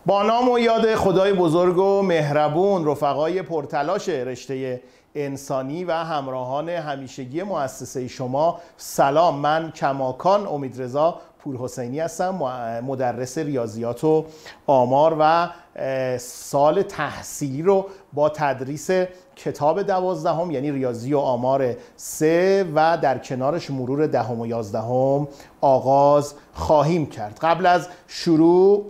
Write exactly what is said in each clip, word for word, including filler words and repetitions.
با نام و یاد خدای بزرگ و مهربون، رفقای پرتلاش رشته انسانی و همراهان همیشگی مؤسسه شما، سلام. من کماکان امیدرضا پورحسینی هستم، مدرس ریاضیات و آمار و سال تحصیلی رو با تدریس کتاب دوازدهم یعنی ریاضی و آمار سه و در کنارش مرور دهم و یازدهم آغاز خواهیم کرد. قبل از شروع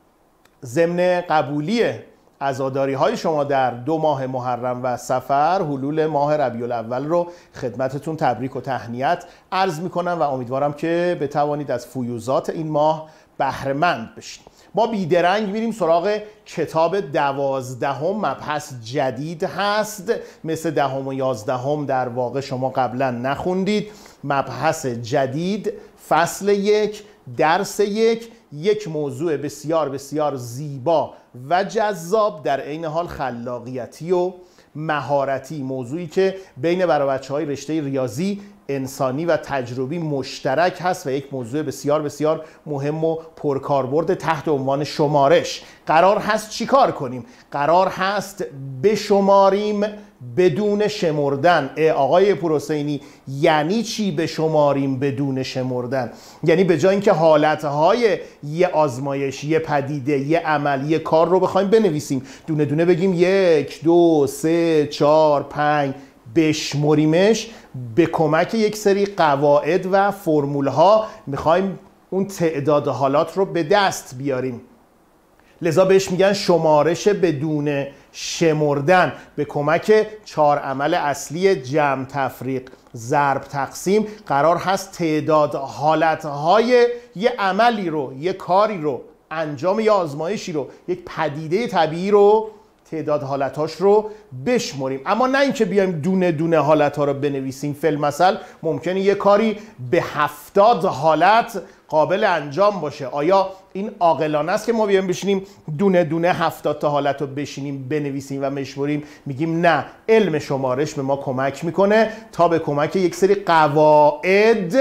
ضمن قبولی عزاداری های شما در دو ماه محرم و صفر، حلول ماه ربیع الاول رو خدمتتون تبریک و تهنیت عرض میکنم و امیدوارم که بتوانید از فیوضات این ماه بهره مند بشید. ما بیدرنگ میریم سراغ کتاب دوازدهم. مبحث جدید هست، مثل دهم و یازدهم در واقع شما قبلا نخوندید. مبحث جدید، فصل یک، درس یک، یک موضوع بسیار بسیار زیبا و جذاب، در عین حال خلاقیتی و مهارتی، موضوعی که بین برای بچه‌های رشته ریاضی انسانی و تجربی مشترک هست و یک موضوع بسیار بسیار مهم و پرکاربرد تحت عنوان شمارش. قرار هست چیکار کنیم؟ قرار هست بشماریم بدون شمردن. آقای پورحسینی، یعنی چی بشماریم بدون شمردن؟ یعنی به جای اینکه حالتهای یه آزمایش، یه پدیده، یه عمل، یه کار رو بخوایم بنویسیم، دونه دونه بگیم یک، دو، سه، چهار، پنج، بشمریمش، به کمک یک سری قواعد و فرمول ها میخوایم اون تعداد حالات رو به دست بیاریم. لذا بهش میگن شمارش بدون شمردن. به کمک چهار عمل اصلی جمع، تفریق، ضرب، تقسیم قرار هست تعداد حالتهای یه عملی رو، یه کاری رو، انجام یه آزمایشی رو، یک پدیده طبیعی رو، تعداد حالتاش رو بشمریم. اما نه اینکه بیایم دونه دونه حالتها رو بنویسیم. فی‌المثل ممکنه یه کاری به هفتاد حالت قابل انجام باشه. آیا این عاقلانه است که ما بیایم بشینیم دونه دونه هفتاد تا حالت رو بشینیم بنویسیم و بشمریم؟ میگیم نه، علم شمارش به ما کمک میکنه تا به کمک یک سری قواعد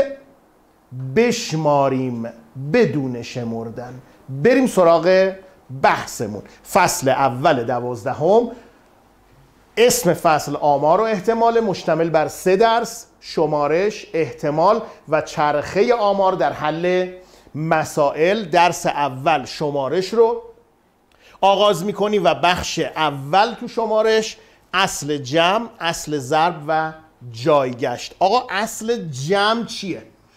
بشماریم بدون شمردن. بریم سراغ بحثمون. فصل اول دوازدهم، اسم فصل آمار و احتمال، مشتمل بر سه درس: شمارش، احتمال و چرخه آمار در حل مسائل. درس اول شمارش رو آغاز میکنی و بخش اول تو شمارش اصل جمع، اصل ضرب و جایگشت. آقا اصل جمع چیه؟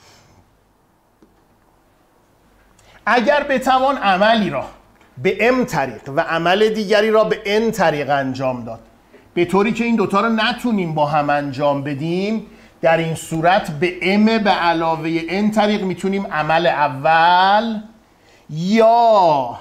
اگر بتوان عملی را به ام طریق و عمل دیگری را به ان طریق انجام داد، به طوری که این دوتا رو نتونیم با هم انجام بدیم، در این صورت به ام به علاوه ان طریق میتونیم عمل اول یا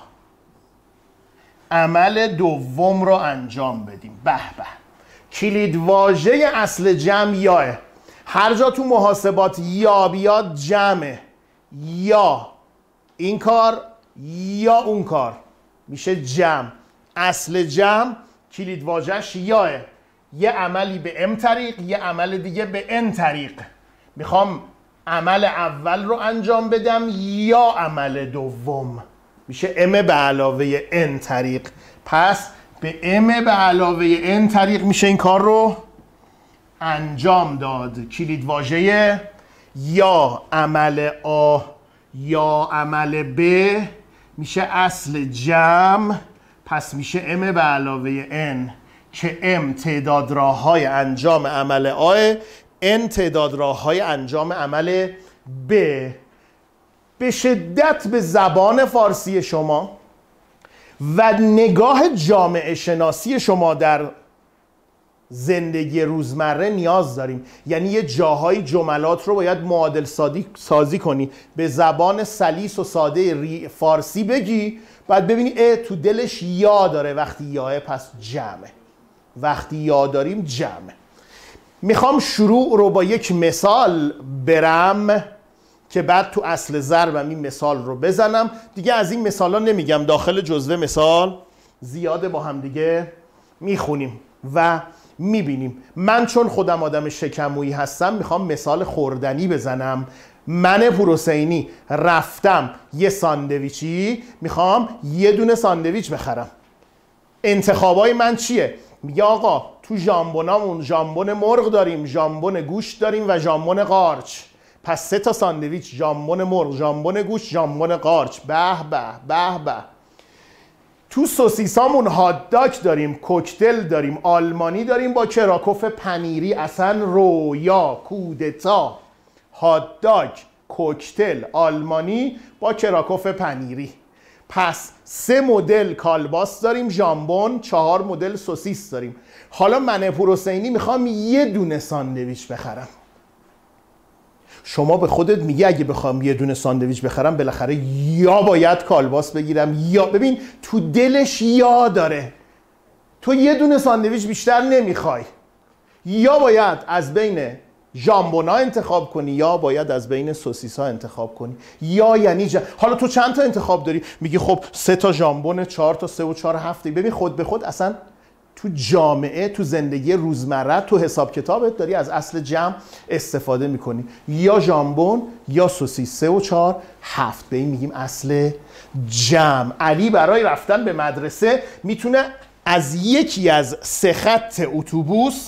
عمل دوم رو انجام بدیم. به به، کلید واژه اصل جمع یاه. هر جا تو محاسبات یا بیاد جمعه، یا این کار یا اون کار میشه جمع. اصل جمع کلید واژه‌اش یاه. یه عملی به ام طریق، یه عمل دیگه به ان طریق. میخوام عمل اول رو انجام بدم یا عمل دوم، میشه ام به علاوه ان طریق. پس به ام به علاوه ان طریق میشه این کار رو انجام داد. کلید واژه یا عمل آ یا عمل ب میشه اصل جمع، پس میشه ام به علاوه ان که ام تعداد راه های انجام عمل آ، ان تعداد راه های انجام عمل ب. به شدت به زبان فارسی شما و نگاه جامعه شناسی شما در زندگی روزمره نیاز داریم. یعنی یه جاهای جملات رو باید معادل سازی کنی، به زبان سلیس و ساده فارسی بگی، بعد ببینی اه تو دلش یا داره. وقتی یاه پس جمعه، وقتی یا داریم جمعه. میخوام شروع رو با یک مثال برم که بعد تو اصل ضربم این مثال رو بزنم. دیگه از این مثال ها نمیگم، داخل جزوه مثال زیاده، با هم دیگه میخونیم و میبینیم. من چون خودم آدم شکمویی هستم میخوام مثال خوردنی بزنم من پروسینی رفتم یه ساندویچی میخوام یه دونه ساندویچ بخرم. انتخابای من چیه؟ میگه آقا تو ژامبونامون ژامبون مرغ داریم، ژامبون گوشت داریم و ژامبون قارچ. پس سه تا ساندویچ، ژامبون مرغ، ژامبون گوشت، ژامبون قارچ. به به به به. تو سوسیسامون هات داگ داریم، کوکتل داریم، آلمانی داریم با کراکوف پنیری. اصلا رویا، کودتا. هات داگ، کوکتل، آلمانی با کراکوف پنیری. پس سه مدل کالباس داریم، ژامبون، چهار مدل سوسیس داریم. حالا من پروسینی میخوام یه دونه ساندویچ بخرم. شما به خودت میگی اگه بخوام یه دونه ساندویچ بخرم بالاخره یا باید کالباس بگیرم یا ببین تو دلش یا داره. تو یه دونه ساندویچ بیشتر نمیخوای. یا باید از بین ژامبونا انتخاب کنی یا باید از بین سوسیسا انتخاب کنی. یا یعنی جا... حالا تو چند تا انتخاب داری؟ میگی خب سه تا ژامبون، چهار تا، سه و چهار هفته. ببین خود به خود اصلا تو جامعه، تو زندگی روزمره، تو حساب کتابت داری از اصل جمع استفاده میکنی. یا ژامبون یا سوسیس. سه و چهار هفت. به این میگیم اصل جمع. علی برای رفتن به مدرسه میتونه از یکی از سه خط اتوبوس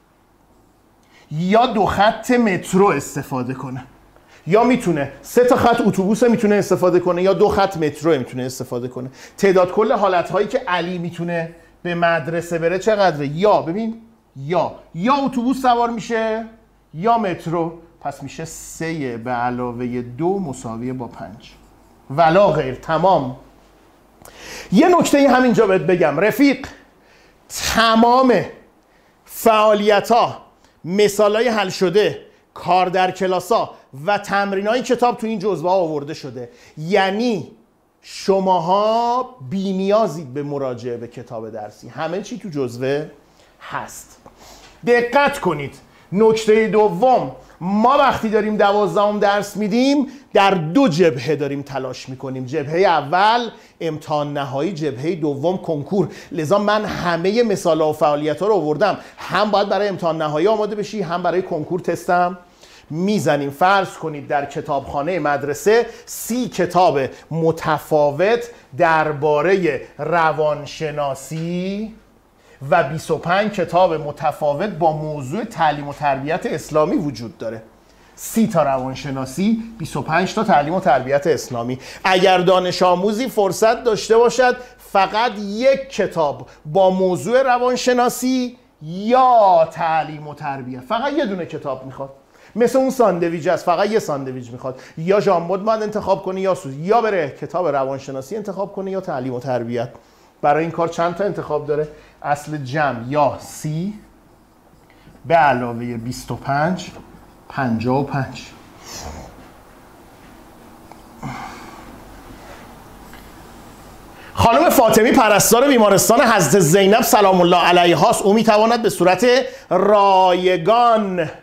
یا دو خط مترو استفاده کنه. یا میتونه سه تا خط اتوبوس میتونه استفاده کنه یا دو خط مترو میتونه استفاده کنه. تعداد کل حالت‌هایی که علی میتونه به مدرسه بره چقدره؟ یا ببین یا یا اتوبوس سوار میشه یا مترو. پس میشه سه به علاوه دو مساویه با پنج. ولا غیر. تمام. یه نکته همینجا بهت بگم رفیق، تمام فعالیت‌ها، مثالای حل شده، کار در کلاسا و تمرینای کتاب تو این جزوه ها آورده شده. یعنی شماها بی نیازید به مراجعه به کتاب درسی. همه چی تو جزوه هست. دقت کنید. نکته دوم، ما وقتی داریم دوازدهم درس میدیم در دو جبهه داریم تلاش میکنیم. جبهه اول امتحان نهایی، جبهه دوم کنکور. لذا من همه مثال‌ها و فعالیت‌ها رو آوردم. هم باید برای امتحان نهایی آماده بشی، هم برای کنکور تستم میزنیم. فرض کنید در کتابخانه مدرسه سی کتاب متفاوت درباره روانشناسی و بیست و پنج کتاب متفاوت با موضوع تعلیم و تربیت اسلامی وجود داره. سی تا روانشناسی، بیست و پنج تا تعلیم و تربیت اسلامی. اگر دانش آموزی فرصت داشته باشد فقط یک کتاب با موضوع روانشناسی یا تعلیم و تربیت، فقط یه دونه کتاب میخواد. مثل اون ساندویچ است، فقط یه ساندویچ میخواد. یا ژامبون باید انتخاب کنی یا سوز، یا بره کتاب روانشناسی انتخاب کنی یا تعلیم و تربیت. برای این کار چند تا انتخاب داره؟ اصل جمع یا سی به علاوه بیست و پنج، پنجاه و پنج. خانم فاطمی پرستار بیمارستان حضرت زینب سلام الله علیها است. او میتواند به صورت رایگان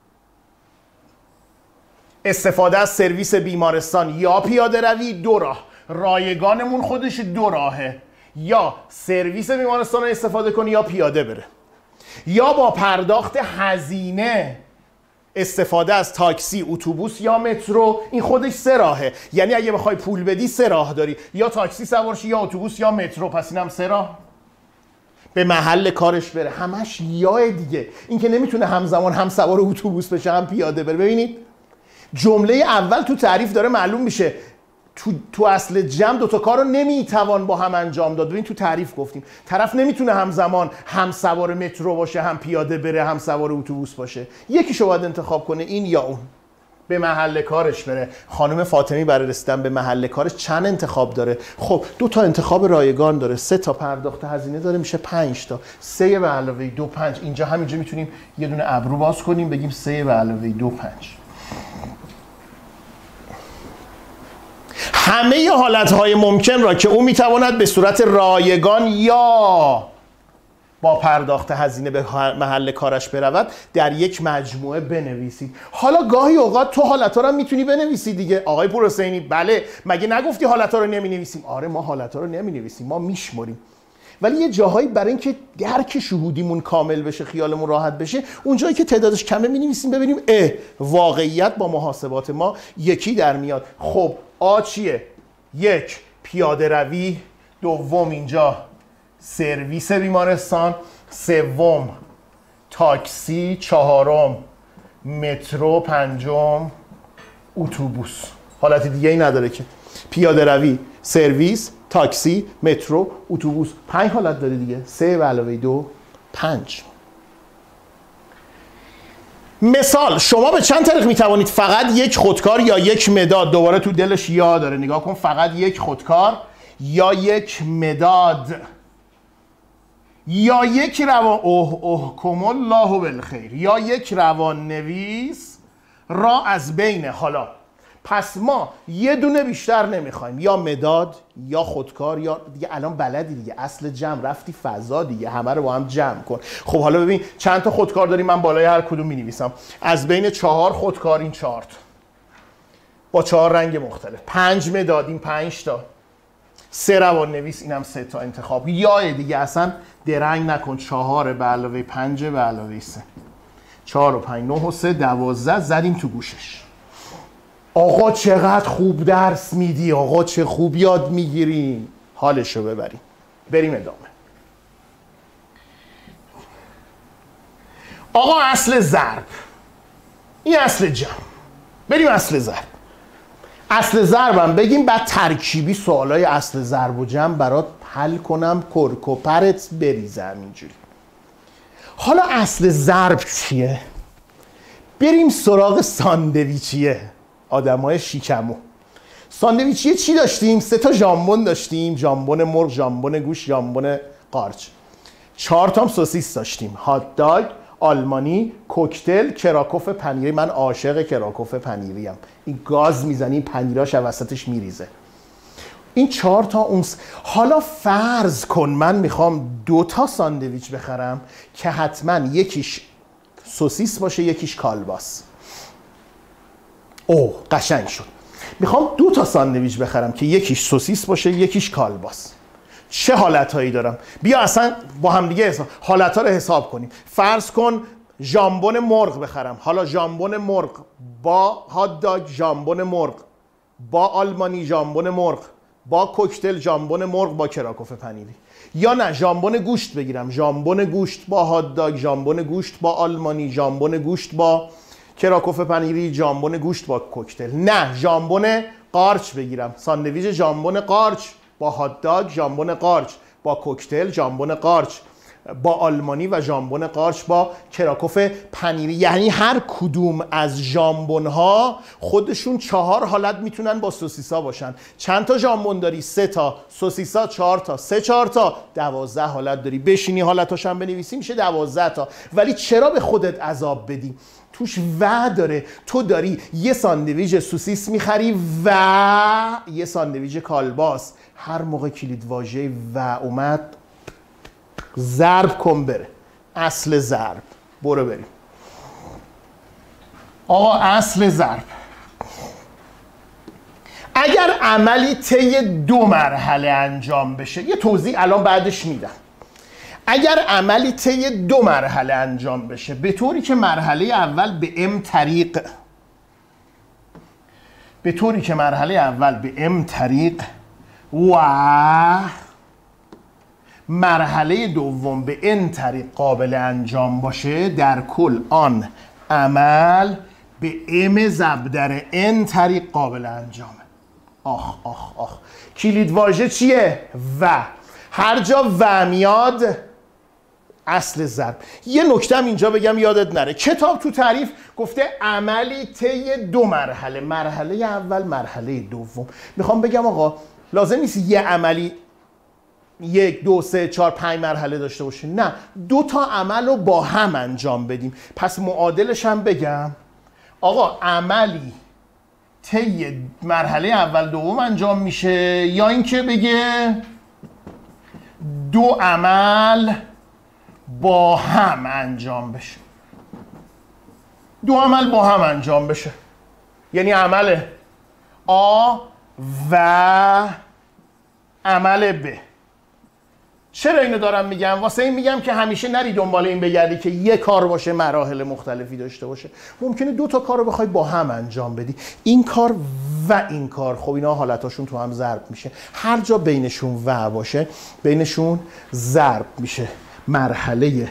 استفاده از سرویس بیمارستان یا پیاده روی، دو راه. رایگانمون خودش دو راهه، یا سرویس بیمارستان رو استفاده کنی یا پیاده بره، یا با پرداخت هزینه استفاده از تاکسی، اتوبوس یا مترو. این خودش سه راهه. یعنی اگه بخوای پول بدی سه راه داری، یا تاکسی سوار شی یا اتوبوس یا مترو. پس اینم سه راه. به محل کارش بره. همش یا دیگه. این که نمیتونه همزمان هم سوار اتوبوس بشه هم پیاده بره. ببینید جمله اول تو تعریف داره معلوم میشه تو تو اصل جمع دو تا کار رو نمیتوان با هم انجام داد. ببین تو تعریف گفتیم طرف نمیتونه همزمان هم سوار مترو باشه هم پیاده بره هم سوار اتوبوس باشه. یکیشو باید انتخاب کنه، این یا اون. به محل کارش بره. خانم فاطمی برای رسیدن به محل کارش چند انتخاب داره؟ خب دو تا انتخاب رایگان داره، سه تا پرداخت هزینه داره، میشه پنج تا. سه به علاوه دو پنج. اینجا همینجا میتونیم یه دونه ابرو باز کنیم بگیم سه به علاوه دو پنج. همه حالتهای ممکن را که او میتواند به صورت رایگان یا با پرداخت هزینه به محل کارش برود در یک مجموعه بنویسید. حالا گاهی اوقات تو حالتها رو میتونی بنویسی دیگه. آقای پروسینی بله، مگه نگفتی حالتها رو نمی نویسیم؟ آره ما حالتها رو نمی نویسیم، ما میشمریم. ولی یه جاهایی برای اینکه درک شهودیمون کامل بشه، خیالمون راحت بشه، اون جایی که تعدادش کمه می‌نویسیم ببینیم اه واقعیت با محاسبات ما یکی در میاد. خب آ چیه؟ یک، پیاده روی. دوم اینجا سرویس بیمارستان. سوم تاکسی. چهارم مترو. پنجم اتوبوس. حالت دیگه ای نداره که. پیاده روی، سرویس، تاکسی، مترو، اتوبوس. پنج حالت داره دیگه. سه به علاوه دو پنج. مثال شما به چند طریق میتوانید فقط یک خودکار یا یک مداد، دوباره تو دلش یا داره نگاه کن، فقط یک خودکار یا یک مداد یا یک روان اوه اوه کم الله بالخیر یا یک روان نویس را از بین، حالا پس ما یه دونه بیشتر نمیخوایم، یا مداد یا خودکار یا دیگه الان بلدی دیگه، اصل جمع رفتی فضا دیگه، همه رو با هم جمع کن. خب حالا ببین چند تا خودکار داریم، من بالای هر کدوم مینویسم از بین چهار خودکار این چهار تا با چهار رنگ مختلف. پنج مداد این پنج تا. سه روان نویس اینم سه تا انتخاب. یا دیگه اصلا درنگ نکن، چهار به علاوه پنج به علاوه سه، چهار و پنج نه و سه دوازده، زدیم تو گوشش. آقا چقدر خوب درس میدی، آقا چه خوب یاد میگیریم، حالشو ببریم. بریم ادامه. آقا اصل ضرب، این اصل جمع. بریم اصل ضرب. اصل ضربم بگیم بعد ترکیبی سوالای اصل ضرب و جمع برات حل کنم، کرک و پرت بریزم اینجوری. حالا اصل ضرب چیه؟ بریم سراغ ساندویچیه، آدمای شیکمو. ساندویچیه چی داشتیم؟ سه تا ژامبون داشتیم، ژامبون مرغ، ژامبون گوشت، ژامبون قارچ. چهار تا سوسیس داشتیم، هات داگ، آلمانی، کوکتل، کراکوف پنیری. من عاشق کراکوف پنیری ام. این گاز میزنی پنیراش وسطش میریزه. این چهار تا اونس. حالا فرض کن من میخوام دو تا ساندویچ بخرم که حتما یکیش سوسیس باشه یکیش کالباس. اوه قشنگ شد. میخوام دو تا ساندویچ بخرم که یکیش سوسیس باشه یکیش کالباس. چه حالتهایی دارم؟ بیا اصلا با هم دیگه حساب حالتها رو حساب کنیم. فرض کن ژامبون مرغ بخرم. حالا ژامبون مرغ با هات داگ، ژامبون مرغ با آلمانی، ژامبون مرغ با کوکتل، ژامبون مرغ با کراکوف پنیری. یا نه ژامبون گوشت بگیرم، ژامبون گوشت با هات داگ، ژامبون گوشت با آلمانی، ژامبون گوشت با کراکوف پنیری، ژامبون گوشت با کوکتل. نه ژامبون قارچ بگیرم، ساندویچ ژامبون قارچ با هات داگ، ژامبون قارچ با کوکتل، ژامبون قارچ با آلمانی و ژامبون قارچ با کراکوف پنیری. یعنی هر کدوم از ژامبون ها خودشون چهار حالت میتونن با سوسیسا باشن. چند تا ژامبون داری؟ سه تا. سوسیسا چهار تا. سه چهار تا دوازده حالت داری. بشینی حالتاش هم بنویسی میشه دوازده تا. ولی چرا به خودت عذاب بدی؟ توش و داره. تو داری یه ساندویچ سوسیس میخری و یه ساندویچ کالباس. هر موقع کلید واژه و اومد ضرب کن بره. اصل ضرب. برو بریم. آقا اصل ضرب اگر عملی طی دو مرحله انجام بشه، یه توضیح الان بعدش میدم. اگر عملی طی دو مرحله انجام بشه به طوری که مرحله اول به ام طریق به طوری که مرحله اول به ام طریق و مرحله دوم به ان طریق قابل انجام باشه، در کل آن عمل به ام ضرب در ان طریق قابل انجامه. آخ آخ آخ. کلید واژه چیه؟ و. هر جا و میاد اصل ضرب. یه نکتم اینجا بگم یادت نره، کتاب تو تعریف گفته عملی طی دو مرحله، مرحله اول مرحله دوم. میخوام بگم آقا لازم نیست یه عملی یک دو سه چهار پنج مرحله داشته باشه، نه، دو تا عمل رو با هم انجام بدیم. پس معادلش هم بگم آقا عملی طی مرحله اول دوم انجام میشه، یا اینکه بگه دو عمل با هم انجام بشه. دو عمل با هم انجام بشه یعنی عمل آ و عمل ب. چرا اینو دارم میگم؟ واسه این میگم که همیشه نری دنبال این بگردی که یه کار باشه مراحل مختلفی داشته باشه. ممکنه دو تا کار رو بخوای با هم انجام بدی، این کار و این کار. خب اینا حالتاشون تو هم ضرب میشه. هر جا بینشون و باشه بینشون ضرب میشه. مرحله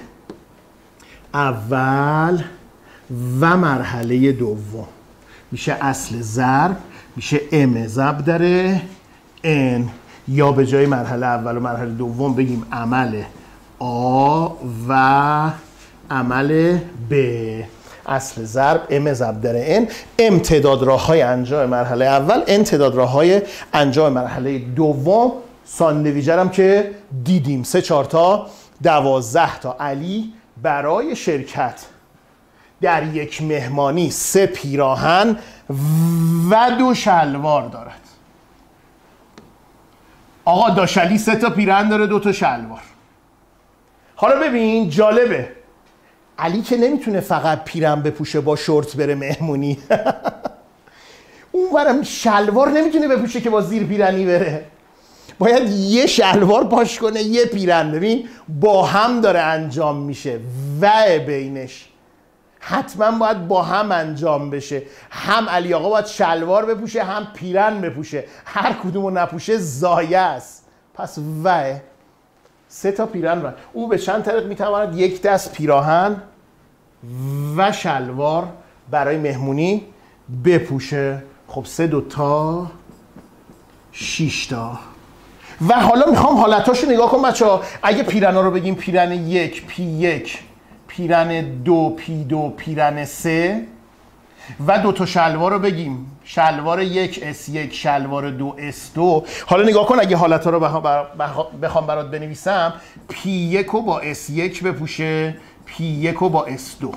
اول و مرحله دوم میشه اصل ضرب، میشه ام ضرب در n، یا به جای مرحله اول و مرحله دوم بگیم عمل آ و عمل ب. اصل ضرب ام ضرب در n، ام تعداد راه‌های انجام مرحله اول، n تعداد راه‌های انجام مرحله دوم. ساندویچر هم که دیدیم سه چهار تا دوازده تا علی برای شرکت در یک مهمانی سه پیراهن و دو شلوار دارد. آقا داشلی سه تا پیراهن داره، دو تا شلوار. حالا ببین جالبه، علی که نمیتونه فقط پیراهن بپوشه با شورت بره مهمونی اونورم شلوار نمیتونه بپوشه که با زیر پیرنی بره، باید یه شلوار پاش کنه یه پیراهن. ببین با هم داره انجام میشه و بینش حتما باید با هم انجام بشه. هم علی آقا باید شلوار بپوشه هم پیراهن بپوشه، هر کدومو نپوشه ضایع است. پس و سه تا پیراهن و او به چند طریق میتواند یک دست پیراهن و شلوار برای مهمونی بپوشه. خب سه دوتا شیش تا. و حالا میخوام حالتاشو نگاه کن بچه ها. اگه پیراهن رو بگیم پیراهن یک پی یک، پیراهن دو پی دو، پیراهن سه، و دو تا شلوار رو بگیم شلوار یک اس یک، شلوار دو اس دو. حالا نگاه کن اگه حالتها رو بخوام برات بنویسم، پی یک رو با اس یک بپوشه، پی یک رو با اس دو،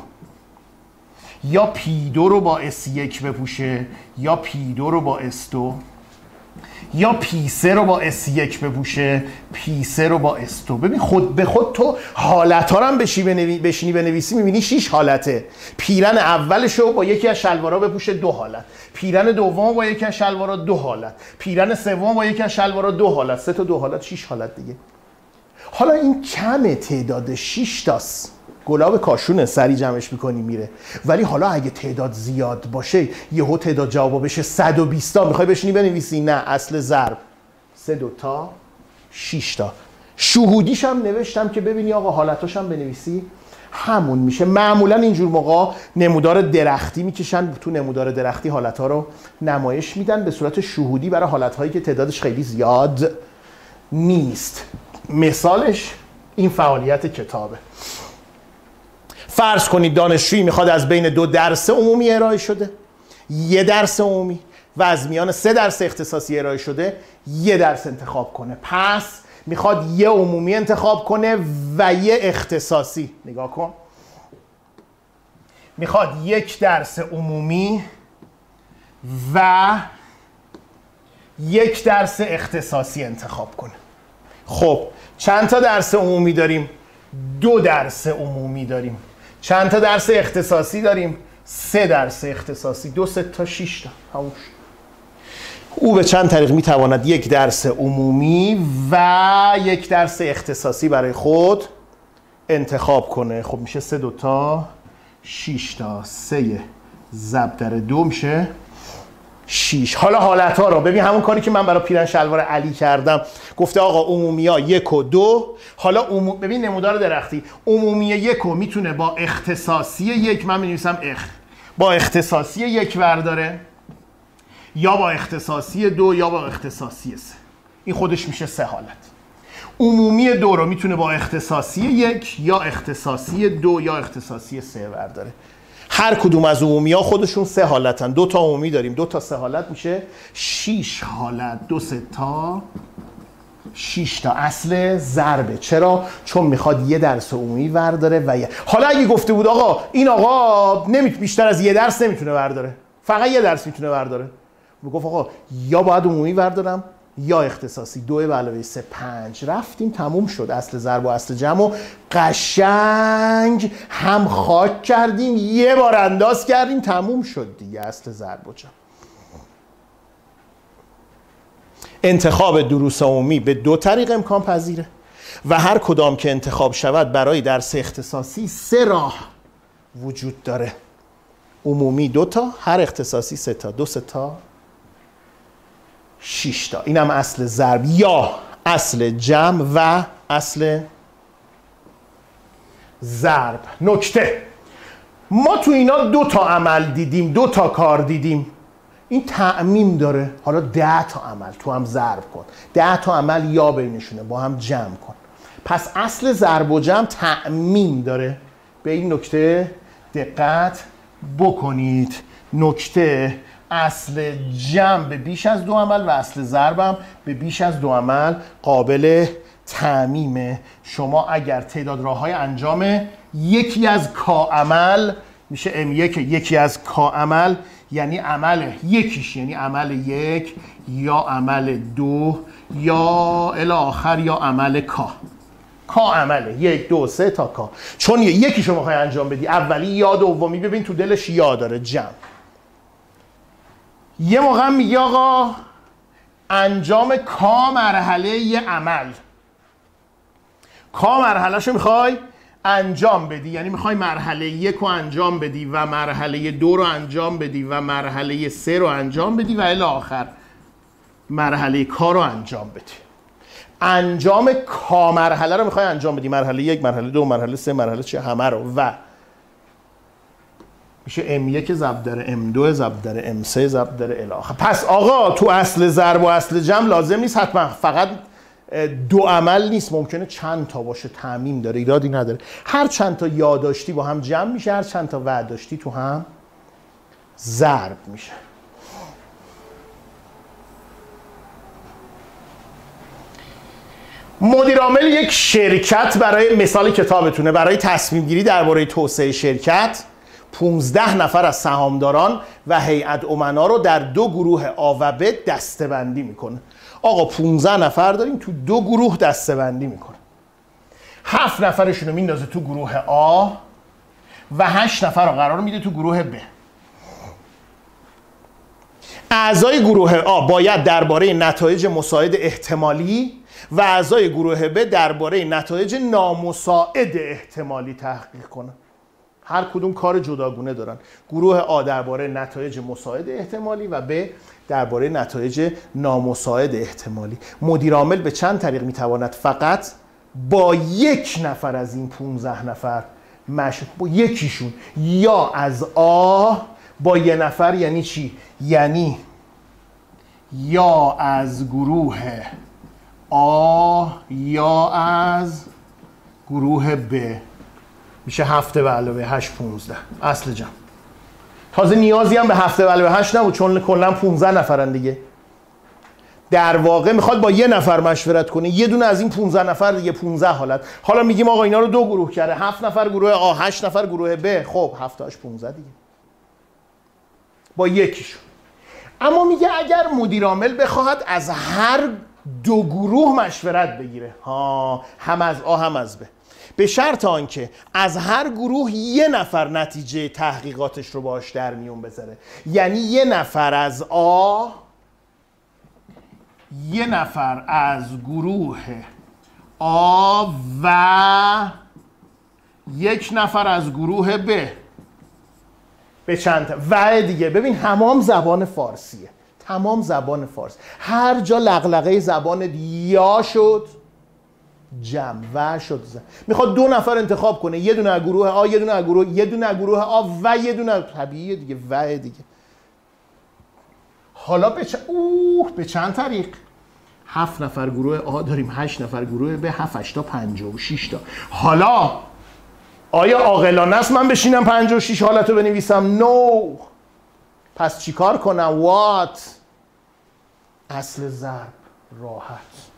یا پی دو رو با اس یک بپوشه یا پی دو رو با اس دو، یا پی سه رو با اس یک بپوشه، پی سه رو با اس دو. ببین خود به خود تو حالت ها رو هم بشینی بنویسی میبینی شش حالته. پیرن اولش رو با یکی از شلوارا بپوشه دو حالت، پیرن دوم با یکی از شلوارا دو حالت، پیرن سوم با یکی از شلوارا دو حالت، سه تا دو حالت شش حالت دیگه. حالا این کمه، تعداد شش تاست، گلاب کاشونه سری جمعش میکنی میره. ولی حالا اگه تعداد زیاد باشه، یهو تعداد جوابا بشه صد و بیست تا، میخوای بشینی بنویسی؟ نه، اصل ضرب سه دوتا شش تا. شهودیش هم نوشتم که ببینی آقا حالتاش هم بنویسی همون میشه. معمولا اینجور موقع نمودار درختی میکشن، تو نمودار درختی حالتها رو نمایش میدن به صورت شهودی برای حالتهایی که تعدادش خیلی زیاد نیست. مثالش این فعالیت کتابه. فرض کنید دانشجویی میخواد از بین دو درس عمومی ارائه شده یه درس عمومی و از میان سه درس اختصاصی ارائه شده یه درس انتخاب کنه. پس میخواد یه عمومی انتخاب کنه و یه اختصاصی. نگاه کن، میخواد یک درس عمومی و یک درس اختصاصی انتخاب کنه. خب چند تا درس عمومی داریم؟ دو درس عمومی داریم. چند تا درس اختصاصی داریم؟ سه درس اختصاصی. دو سه تا شش تا. همون او به چند طریق میتواند یک درس عمومی و یک درس اختصاصی برای خود انتخاب کنه. خب میشه سه دوتا شش تا، سه ضرب در دو میشه شش. حالا حالت ها رو ببین، همون کاری که من برای پیرن شلوار علی کردم، گفته آقا عمومی ها یک و دو. حالا عموم... ببین نمودار درختی، عمومی یک رو میتونه با اختصاصی یک، من می‌نویسم اخ، با اختصاصی یک برداره، یا با اختصاصی دو یا با اختصاصی سه. این خودش میشه سه حالت. عمومی دو رو میتونه با اختصاصی یک یا اختصاصی دو یا اختصاصی سه برداره. هر کدوم از عمومی ها خودشون سه حالتن. دو تا عمومی داریم، دو تا سه حالت میشه شش حالت. دو سه تا شش تا. اصل ضربه. چرا؟ چون میخواد یه درس عمومی برداره و یه. حالا اگه گفته بود آقا این آقا نمیت بیشتر از یه درس نمیتونه برداره، فقط یه درس میتونه برداره، میگفت آقا یا باید عمومی بردارم یا اختصاصی. دو به علاوه سه پنج. رفتیم تموم شد. اصل ضرب و اصل جمع و قشنگ هم خاک کردیم، یه بار انداز کردیم، تموم شد دیگه. اصل ضرب و جمع. انتخاب دروس عمومی به دو طریق امکان پذیره. و هر کدام که انتخاب شود برای درس اختصاصی سه راه وجود داره. عمومی دو تا، هر اختصاصی سه تا، دو سه تا شش تا. اینم اصل ضرب یا اصل جمع و اصل ضرب. نکته، ما تو اینا دو تا عمل دیدیم، دو تا کار دیدیم. این تعمیم داره. حالا ده تا عمل تو هم ضرب کن، ده تا عمل یا بینشونه با هم جمع کن. پس اصل ضرب و جمع تعمیم داره. به این نکته دقت بکنید. نکته، اصل جمع به بیش از دو عمل و اصل ضربم به بیش از دو عمل قابل تعمیمه. شما اگر تعداد راه‌های انجام یکی از کا عمل میشه ام یک، یکی از کا عمل یعنی عمل یکیش یعنی عمل یک یا عمل دو یا الی آخر یا عمل کا. کا عمله یک دو سه تا کا. چون یکی شما میخوای انجام بدی، اولی یا دومی، ببین تو دلش یا داره، جمع. یه موقع میگه آقا انجام کا مرحله یه عمل. کا مرحله شو میخوای انجام بدی، یعنی میخوای مرحله یک رو انجام بدی و مرحله دو رو انجام بدی و مرحله سه رو انجام بدی و الی آخر مرحله کا رو انجام بدی. انجام کا مرحله رو میخوای انجام بدی، مرحله یک، مرحله دو، مرحله سه، مرحله چه، همه رو، و میشه ام یک ضرب در ام دو ضرب در ام سه ضرب در الی آخر. پس آقا تو اصل ضرب و اصل جمع لازم نیست حتما فقط دو عمل نیست، ممکنه چند تا باشه، تعمیم داره، ایرادی نداره. هر چند تا یادداشتی با هم جمع میشه، هر چند تا وعداشتی تو هم ضرب میشه. مدیر عامل یک شرکت برای مثال کتابتونه، برای تصمیم گیری درباره توسعه شرکت پانزده نفر از سهامداران و هیئت امنا رو در دو گروه آ و ب دسته‌بندی میکنه. آقا پانزده نفر داریم، تو دو گروه دسته‌بندی میکنه. هفت نفرشون رو میندازه تو گروه آ و هشت نفر رو قرار میده تو گروه ب. اعضای گروه آ باید درباره نتایج مساعد احتمالی و اعضای گروه ب درباره نتایج نامساعد احتمالی تحقیق کنن. هر کدوم کار جداگونه دارن. گروه آ درباره نتایج مساعد احتمالی و ب درباره نتایج نامساعد احتمالی. مدیر عامل به چند طریق میتواند فقط با یک نفر از این پانزده نفر مشغول، با یکیشون، یا از آ با یه نفر، یعنی چی؟ یعنی یا از گروه آ یا از گروه ب. میشه هفته به علاوه هشت پونزده اصل جمع. تازه نیازی هم به هفته به علاوه هشت نبود چون کلا پونزده نفرن دیگه. در واقع میخواد با یه نفر مشورت کنه، یه دونه از این پونزده نفر دیگه، پونزده حالت. حالا میگیم آقا اینا رو دو گروه کرده، هفت نفر گروه آ، هشت نفر گروه ب. خب هفت تاش پونزده دیگه با یکیشون. اما میگه اگر مدیر عامل بخواهد از هر دو گروه مشورت بگیره، ها، هم از آ هم از ب، به شرط آنکه از هر گروه یه نفر نتیجه تحقیقاتش رو باش در میون بذاره. یعنی یه نفر از آ، یه نفر از گروه آ و یک نفر از گروه ب. به چند تا و دیگه. ببین همام زبان فارسیه، تمام زبان فارس، هر جا لغلقه زبان یا شد جمع، و شد زن. میخواد دو نفر انتخاب کنه، یه دونه از گروه آ، یه دونه از گروه یه دونه از گروه آ و یه دونه طبیعیه دیگه، و دیگه. حالا به چ... اوه به چند طریق؟ هفت نفر گروه آ داریم، هشت نفر گروه ب، هفت هشتا پنجاه و شش تا. حالا آیا عاقلانه است من بشینم پنجاه و شش حالت رو بنویسم؟ نو. پس چیکار کنم؟ وات؟ اصل ضرب راحت.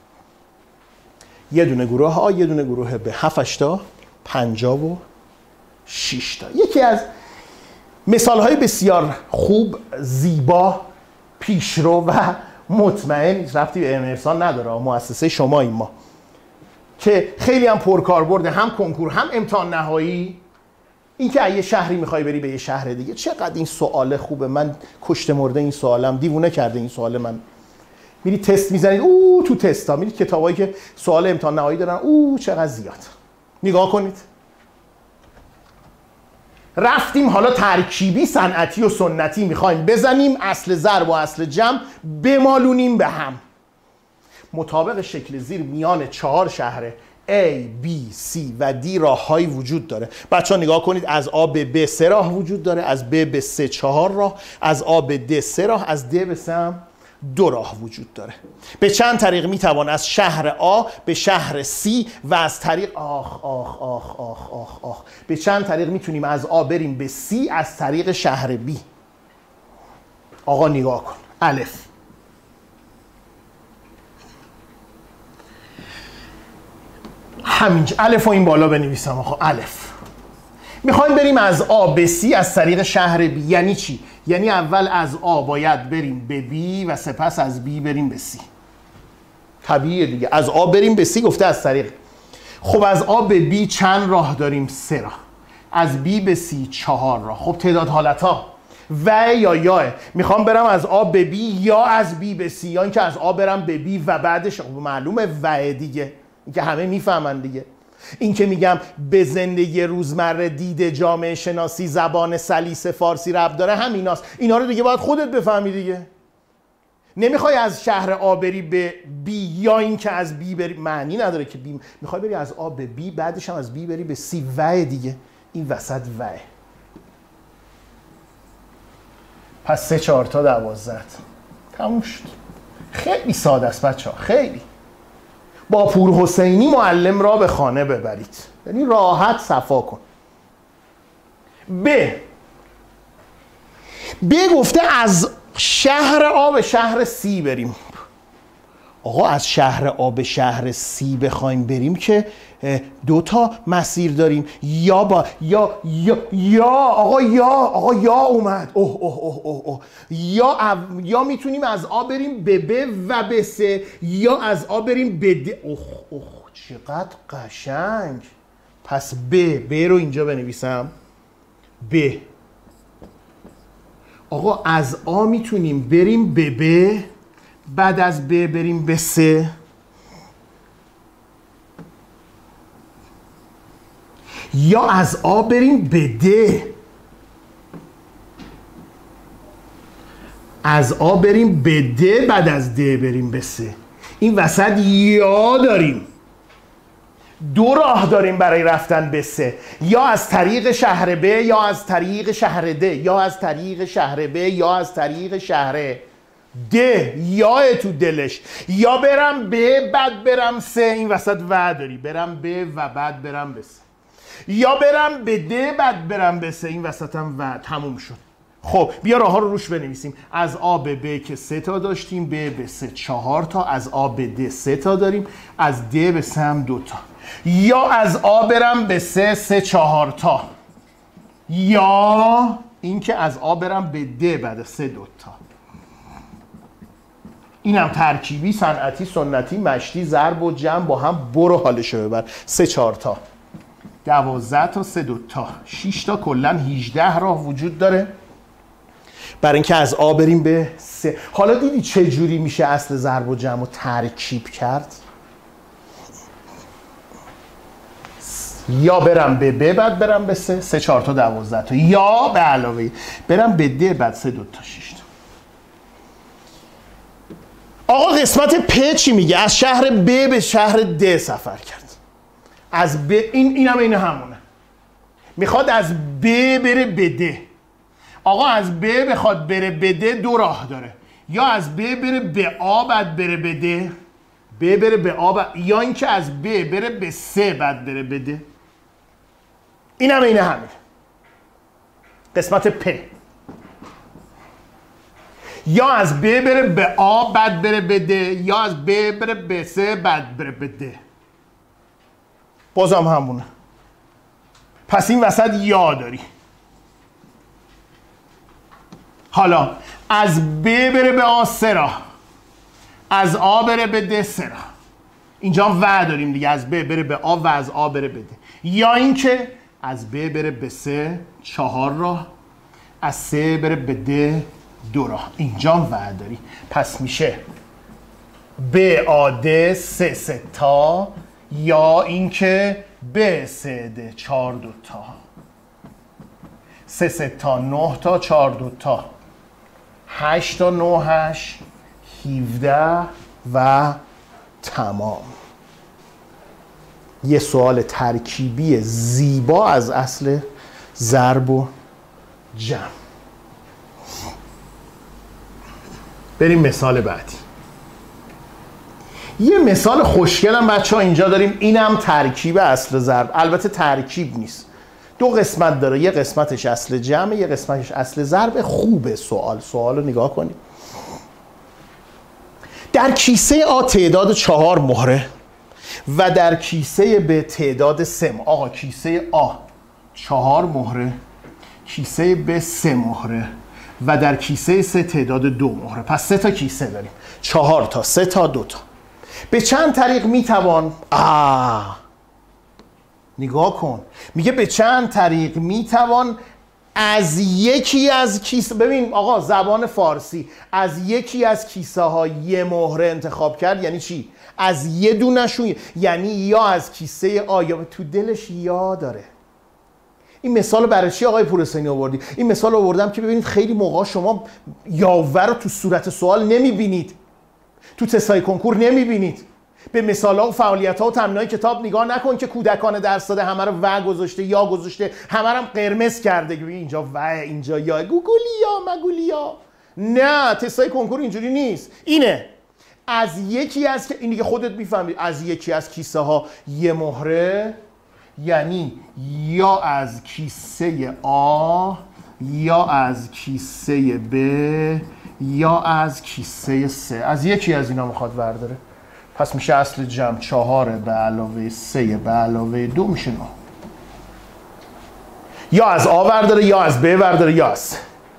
یه دونه گروه آ، یه دونه گروه ب، هفت هشتا پنجاه و شش تا. یکی از مثال‌های بسیار خوب، زیبا، پیشرو و مطمئن، ربطی به امرسان نداره، مؤسسه شما این ما، که خیلی هم پرکاربرده، هم کنکور هم امتحان نهایی. این که یه شهری میخوای بری به یه شهر دیگه، چقدر این سوال خوبه. من کشته مرده این سوالم، دیوونه کرده این سوال من. میری تست میزنید، او تو تستا میرید کتابایی که سوال امتحان نهایی دارن، او چقدر زیاد. نگاه کنید. رفتیم حالا ترکیبی صنعتی و سنتی میخوایم بزنیم، اصل ضرب و اصل جمع بمالونیم به هم. مطابق شکل زیر میان چهار شهر A, B, C و D راههایی وجود داره. بچه ها نگاه کنید، از A به B سه راه وجود داره، از B به C چهار راه، از A به D سه راه، از D به C هم دو راه وجود داره. به چند طریق میتوان از شهر A به شهر C و از طریق آخ آخ آخ آخ آخ آخ به چند طریق میتونیم از A بریم به C از طریق شهر B. آقا نگاه کن. الف، همینجا الف و این بالا بنویسم. آقا الف میخوایم بریم از آ به سی از طریق شهر بی. یعنی چی؟ یعنی اول از آ باید بریم به بی و سپس از بی بریم به سی. طبیعیه دیگه، از آ بریم به سی گفته از طریق. خب از آ به بی چند راه داریم؟ سه راه. از بی به سی چهار راه. خب تعداد حالت ها و یا یا میخوام برم از آ به بی یا از بی به سی، یا اینکه از آ برم به بی و بعدش معلومه و دیگه، این که همه میفهمن دیگه. این که میگم به زندگی روزمره، دید جامعه شناسی، زبان سلیس فارسی ربط داره، همیناست. اینا رو دیگه باید خودت بفهمی دیگه. نمیخوای از شهر آ بری به بی یا این که از بی بری، معنی نداره که بی، میخوای بری از آ به بی بعدش هم از بی بری به سی و دیگه. این وسط و. پس سه چهار تا دوازده تموم شد. خیلی ساده است بچه ها، خیلی. با پور حسینی معلم را به خانه ببرید، یعنی راحت صفا کن. ب ب گفته از شهر آ به شهر سی بریم. آقا از شهر آ به شهر سی بخوایم بریم که دو تا مسیر داریم. یا با یا یا یا آقا یا آقا یا اومد. اوه اوه اوه اوه اوه یا او یا میتونیم از آ بریم به ب و به س، یا از آ بریم به د. اوه اوه چقدر قشنگ. پس ب ب رو اینجا بنویسم. ب آقا از آ میتونیم بریم به ب، بعد از ب بریم به س، یا از آ بریم به د، از آ بریم به د بعد از د بریم به س. این وسط یا داریم، دو راه داریم برای رفتن به س، یا از طریق شهر ب یا از طریق شهر د، یا از طریق شهر ب یا از طریق شهر د. یا تو دلش، یا برم ب بعد برم س، این وسط و داری، برم ب و بعد برم به س، یا برم به د بعد برم به س، این وسط هم و. تموم شد. خب بیا راه ها رو روش بنویسیم. از آ به ب که سه تا داشتیم، ب به س چهار تا، از آ به د سه تا داریم، از د به س هم دو تا. یا از آ برم به س سه چهار تا، یا اینکه از آ برم به د بعد سه دو تا. اینم ترکیبی، صنعتی، سنتی، مشتی، ضرب و جمع با هم برو حالشو ببر. سه چهار تا، دوازده تا، سه دو تا، شش تا، کلا هجده راه وجود داره برای اینکه از آ بریم به س. حالا دیدی چه جوری میشه اصل ضرب و جمع رو ترکیب کرد؟ یا برم به ب بعد برم به س، سه چهار تا دوازده تا، یا به علاوه برم به د بعد سه دو تا شش تا. آقا قسمت پ چی میگه؟ از شهر ب به شهر د سفر کرد. از ب، این اینم این همونه. میخواد از ب بره به د. آقا از ب بخواد بره به د دو راه داره. یا از ب بره به آ بعد بره به د، ب بره به آ بعد، یا اینکه از ب بره به س بعد بره به د. اینم این همین. قسمت پ. یا از ب بره به آ بعد بره به د، یا از ب بره به س بعد بره به د. بازم همونه. پس این وسط یا داری. حالا از ب بره به آ سه راه، از آ بره به د سه راه. اینجا و داریم دیگه، از ب بره به آ و از آ بره به د. یا اینکه از ب بره به س چهار راه، از س بره به د دو راه. اینجا و داری. پس میشه ب آده سه سه تا، یا اینکه ب سه ده چهار دو تا، سه سه تا نه تا چهار دو تا، هشت تا نه هشت هفده و تمام. یه سوال ترکیبی زیبا از اصل ضرب و جمع. بریم مثال بعدی. یه مثال خوشگل هم بچه ها اینجا داریم، اینم ترکیب اصل ضرب. البته ترکیب نیست، دو قسمت داره، یه قسمتش اصل جمع، یه قسمتش اصل ضرب. خوبه سوال سوال رو نگاه کنید. در کیسه آ تعداد چهار مهره و در کیسه ب تعداد سه مهره. آقا کیسه آ چهار مهره، کیسه ب سه مهره و در کیسه سه تعداد دو مهره. پس سه تا کیسه داریم، چهار تا، سه تا، دو تا. به چند طریق میتوان آه نگاه کن، میگه به چند طریق میتوان از یکی از کیسه، ببین آقا زبان فارسی، از یکی از کیسه ها یه مهره انتخاب کرد. یعنی چی؟ از یه دونشون، یعنی یا از کیسه آ یا تو دلش یا داره. این مثال برای چی آقای پورحسینی آوردی؟ این مثال آوردم که ببینید خیلی موقع شما یاور رو تو صورت سوال نمیبینید، تو تستای کنکور نمیبینید. به مثال‌ها و فعالیت‌ها و تمرین‌های کتاب نگاه نکن که کودکان درس داده همه رو و گذاشته یا گذاشته، همه رو هم قرمز کرده که اینجا و اینجا یا گوگولیا مگولیا. نه، تستای کنکور اینجوری نیست. اینه از یکی از که این دیگه خودت میفهمی، از یکی از کیسه ها یه مهره، یعنی یا از کیسه آ یا از کیسه ب یا از کیسه سه. از یکی از اینا میخواد برداره. پس میشه اصل جمع چهار به علاوه سه به علاوه دو میشه نه. یا از آ برداره یا از ب برداره یا از.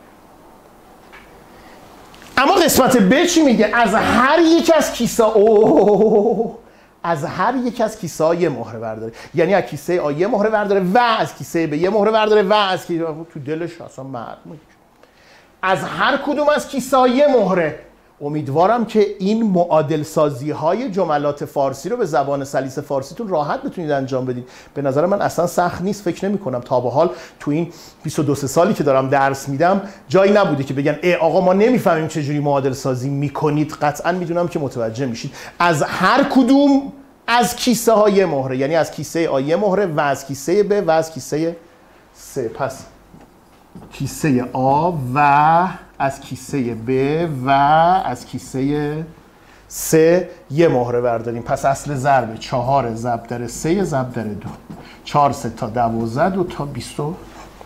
اما قسمت ب چی میگه؟ از هر یک از کیسه او از هر یک از کیسه ها یه مهره برداره. یعنی از کیسه آ یه مهره برداره و از کیسه ب یه مهره برداره و از کیسه تو دلش اصلا معلومه. از هر کدوم از کیسه ها یه مهره. امیدوارم که این معادل سازی های جملات فارسی رو به زبان سلیس فارسیتون راحت بتونید انجام بدید. به نظر من اصلا سخت نیست. فکر نمی کنم تا به حال تو این بیست و دو سالی که دارم درس میدم جایی نبوده که بگن ای آقا ما نمیفهمیم چجوری معادل سازی میکنید. قطعا میدونم که متوجه میشید. از هر کدوم از کیسه ها یه مهره، یعنی از کیسه آ یه مهره و از کیسه ب و از کیسه سه. پس کیسه آ و از کیسه ب و از کیسه سه یه مهره برداریم. پس اصل ضرب چهار ضرب در سه ضرب در دو، چهار سه تا دوازده، دو تا بیست و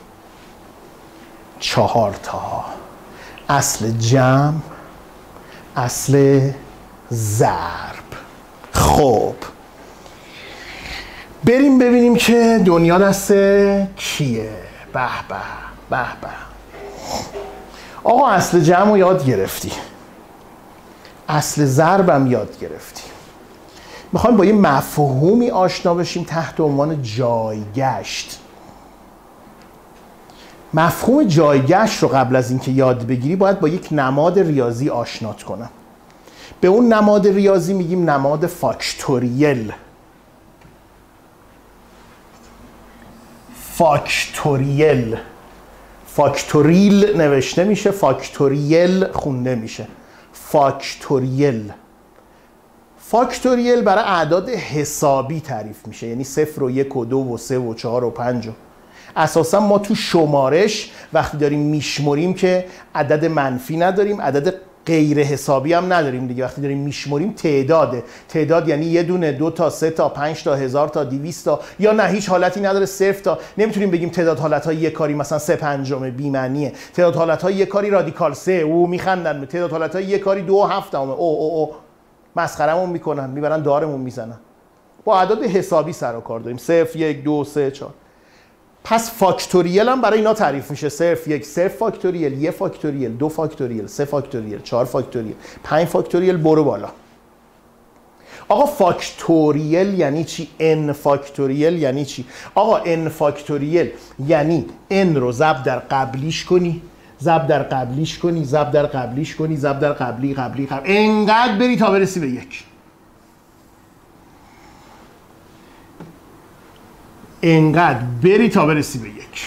چهار تا. اصل جمع اصل ضرب. خب بریم ببینیم که دنیا دست کیه. به به به به. آقا اصل جمع رو یاد گرفتی، اصل ضربم یاد گرفتی. میخوایم با یه مفهومی آشنا بشیم تحت عنوان جایگشت. مفهوم جایگشت رو قبل از اینکه یاد بگیری باید با یک نماد ریاضی آشنات کنم. به اون نماد ریاضی میگیم نماد فاکتوریل. فاکتوریل فاکتوریل نوشته میشه، فاکتوریل خونده میشه. فاکتوریل فاکتوریل برای اعداد حسابی تعریف میشه، یعنی صفر و یک و دو و سه و چهار و پنج. و اساسا ما تو شمارش وقتی داریم میشمریم که عدد منفی نداریم، عدد غیر حسابی هم نداریم دیگه. وقتی داریم میشمریم تعداده. تعداد یعنی یه دونه، دو تا، سه تا، پنج تا، هزار تا، دویست تا، یا نه هیچ حالتی نداره، صفر تا. نمیتونیم بگیم تعداد حالتهای یک کاری مثلا سه پنجمه، بی معنیه. تعداد حالتهای یک کاری رادیکال سه، او میخندن. تعداد حالتهای یک کاری دو و هفتمه، او او او مسخرهمون میکنن، میبرن دارمون میزنن. با اعداد حسابی سر و کار داریم، صفر، یک، دو، سه، چهار. پس فاکتوریل هم برای اینا تعریف میشه. صفر، یک، صفر فاکتوریل، یک فاکتوریل، دو فاکتوریل، سه فاکتوریل، چهار فاکتوریل، پنج فاکتوریل، برو بالا. آقا فاکتوریل یعنی چی؟ n فاکتوریل یعنی چی؟ آقا n فاکتوریل یعنی n رو ضرب در قبلیش کنی، ضرب در قبلیش کنی، ضرب در قبلیش کنی، ضرب در قبلی قبلی قبلی، انقدر بری تا برسی به یک. انقدر بری تا برسی به یک.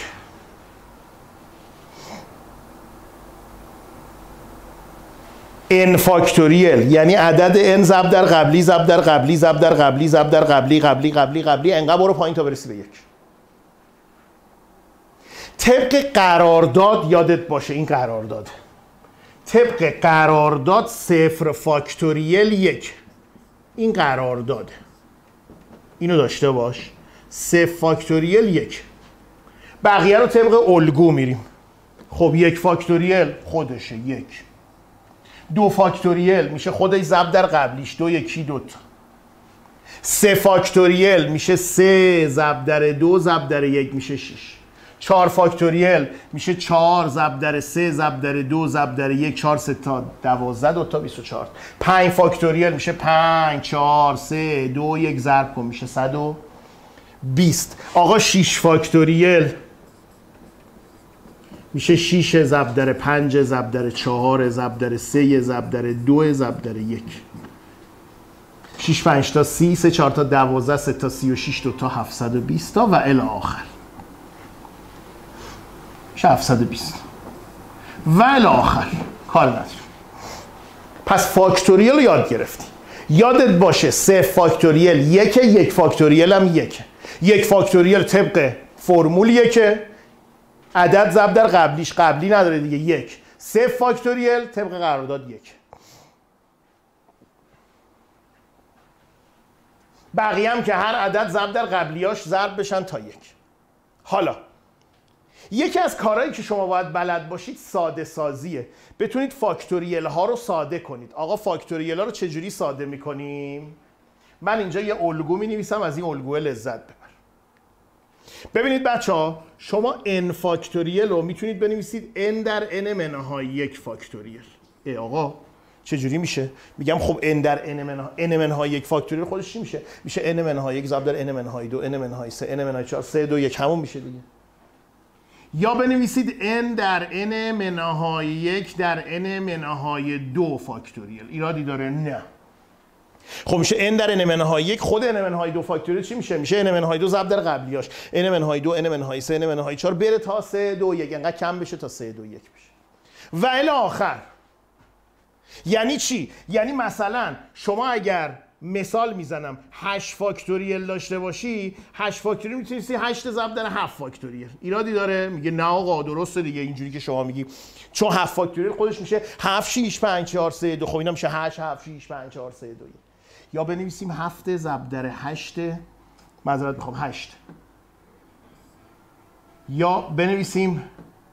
n فاکتوریل یعنی عدد n ضرب در قبلی ضرب در قبلی ضرب در قبلی ضرب در قبلی قبلی قبلی قبلی، انقدر برو پایین تا برسی به یک. طبق قرارداد یادت باشه، این قرارداد طبق قرارداد صفر فاکتوریل یک، این قرارداد، اینو داشته باش، صفر فاکتوریل یک. بقیه رو طبق الگو میریم. خب یک فاکتوریل خودشه یک، دو فاکتوریل میشه خودش ضرب در قبلیش دو یکی دوتا، سه فاکتوریل میشه سه ضرب در دو ضرب در یک میشه شش، چهار فاکتوریل میشه چهار ضرب در سه ضرب در دو ضرب در یک، چهار سه تا دوازده، دو تا بیست و چهار. پنج فاکتوریل میشه پنج چهار سه دو یک ضرب کن میشه صد و بیست. آقا شش فاکتوریل میشه شش ضرب در پنج ضرب در چهار ضرب در سه ضرب در دو ضرب در یک، شش پنج تا سی، سه چهار تا دوازده، سه تا سی و شش، دو تا هفتصد و بیست تا و الی آخر هفتصد و بیست و الی آخر. کار نداریم. پس فاکتوریل رو یاد گرفتی. یادت باشه سه فاکتوریل یک، یک فاکتوریل هم یک. یک فاکتوریل طبق فرمول یکه، عدد ضرب در قبلیش قبلی نداره دیگه یک. سه فاکتوریل طبق قرارداد یک. بقیه هم که هر عدد ضرب در قبلیاش ضرب بشن تا یک. حالا یکی از کارهایی که شما باید بلد باشید ساده سازیه. بتونید فاکتوریل ها رو ساده کنید. آقا فاکتوریل ها رو چجوری ساده میکنیم؟ من اینجا یه الگو می نویسم، از این الگوه لذت ببر. ببینید بچه ها، شما n فاکتوریل رو میتونید بنویسید n در n منهای یک فاکتوریل. ای آقا چجوری میشه؟ میگم خب n در n منهای n منهای یک فاکتوریل خودش چی میشه؟ میشه n منهای یک ضرب در n منهای دو، n منهای سه، n منهای چهار، سه دو یک، همون میشه دیگه. یا بنویسید n در n منهای یک در n منهای دو فاکتوریل. ایرادی داره؟ نه. خب میشه n در n منهای یک، خود n منهای دو فاکتوریل چی میشه؟ میشه n منهای دو ضرب در قبلیاش n منهای دو، n منهای سه، n منهای چهار، بره تا سه دو یک، انقدر کم بشه تا سه دو یک بشه و الی آخر. یعنی چی؟ یعنی مثلا شما اگر مثال میزنم هشت فاکتوریل داشته باشی، هشت فاکتوریل میتونی هشت ضرب در هفت فاکتوریل. ایرادی داره؟ میگه نه آقا درسته دیگه اینجوری که شما میگی، چون هفت فاکتوریل خودش میشه هفت شش پنج چهار سه دو. خب اینا میشه هشت هفت شش پنج چهار سه دو. یا بنویسیم هفت ضرب در هشت، معذرت میخوام هشت. یا بنویسیم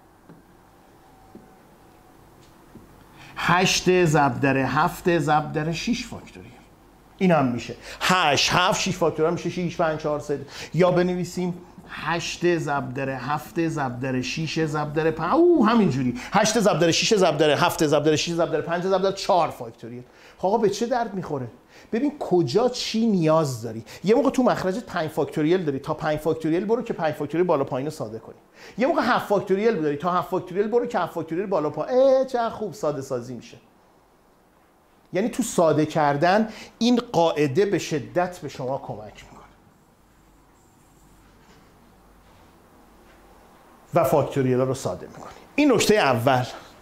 هشت ضرب در هفت ضرب در شش فاکتوریل. این هم میشه هشت هفت شش فاکتوریل میشه شش پنج چهار سه. یا بنویسیم هشت ضرب در هفت ضرب در شش ضرب در پنج. او همینجوری هشت ضرب در شش ضرب در هفت ضرب در شش ضرب در پنج ضرب در چهار فاکتوریل. آقا به چه درد میخوره؟ ببین کجا چی نیاز داری. یه موقع تو مخرجت پنج فاکتوریل داری، تا پنج فاکتوریل برو که پنج فاکتوریل بالا پایین رو ساده کنی. یه موقع هفت فاکتوریل داری، تا هفت فاکتوریل برو که هفت فاکتوریل بالا پایین. اه چه خوب ساده سازی میشه. یعنی تو ساده کردن این قاعده به شدت به شما کمک میکنه. و فاکتوریل رو ساده میکنی. این نکته اول.